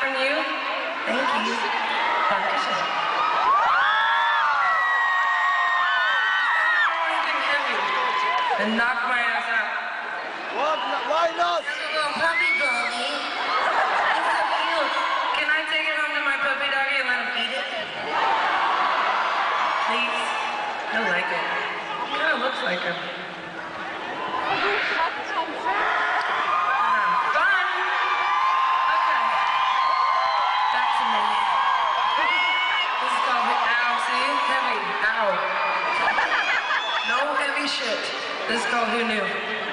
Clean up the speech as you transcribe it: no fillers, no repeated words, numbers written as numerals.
on you. Thank you. Dankeschön. Anything heavy and knock my ass out. What? Why not? There's a little puppy doggy. He's so cute. Can I take it home to my puppy doggy and let him feed it? Please? He'll like it. Kind of looks like him. Fun! Okay. Back to me. This is called ow, see? Heavy. Ow. No heavy shit. This is called Who Knew?